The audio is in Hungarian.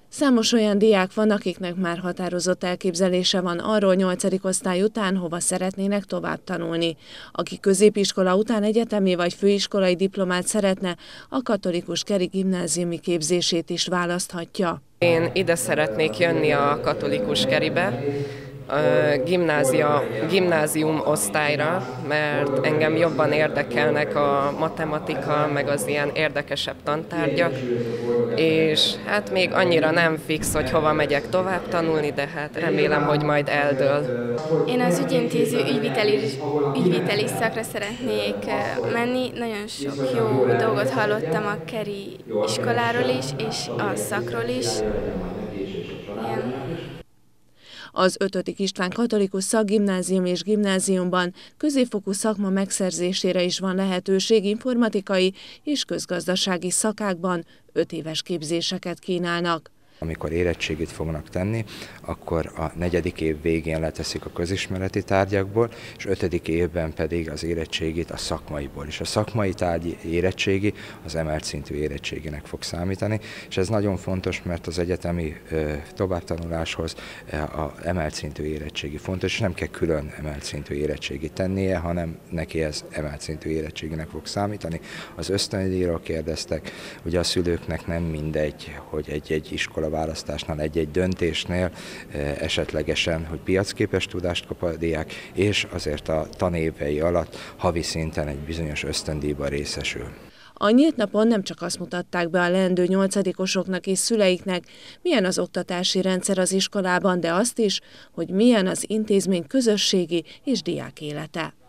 Számos olyan diák van, akiknek már határozott elképzelése van arról 8. osztály után, hova szeretnének tovább tanulni. Aki középiskola után egyetemi vagy főiskolai diplomát szeretne, a Katolikus Keri gimnáziumi képzését is választhatja. Én ide szeretnék jönni a Katolikus Keribe, gimnázium osztályra, mert engem jobban érdekelnek a matematika, meg az ilyen érdekesebb tantárgyak, és hát még annyira nem fix, hogy hova megyek tovább tanulni, de hát remélem, hogy majd eldől. Én az ügyintéző ügyviteli szakra szeretnék menni. Nagyon sok jó dolgot hallottam a Keri iskoláról is, és a szakról is. Igen. Az 5. István Katolikus Szakgimnázium és Gimnáziumban középfokú szakma megszerzésére is van lehetőség, informatikai és közgazdasági szakákban 5 éves képzéseket kínálnak. Amikor érettségit fognak tenni, akkor a 4. év végén leteszik a közismereti tárgyakból, és 5. évben pedig az érettségit a szakmaiból. És a szakmai tárgyi érettségi az emelt szintű érettséginek fog számítani, és ez nagyon fontos, mert az egyetemi továbbtanuláshoz az emelt szintű érettségi fontos, és nem kell külön emelt szintű érettségit tennie, hanem neki ez emelt szintű érettséginek fog számítani. Az ösztöndíjról kérdeztek, ugye a szülőknek nem mindegy, hogy egy iskola választásnál, egy döntésnél esetlegesen, hogy piacképes tudást kap a diák, és azért a tanévei alatt havi szinten egy bizonyos ösztöndíjban részesül. A nyílt napon nem csak azt mutatták be a leendő 8-osoknak és szüleiknek, milyen az oktatási rendszer az iskolában, de azt is, hogy milyen az intézmény közösségi és diák élete.